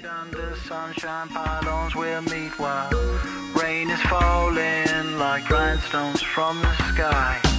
Under sunshine pylons we'll meet while rain is falling like grindstones from the sky.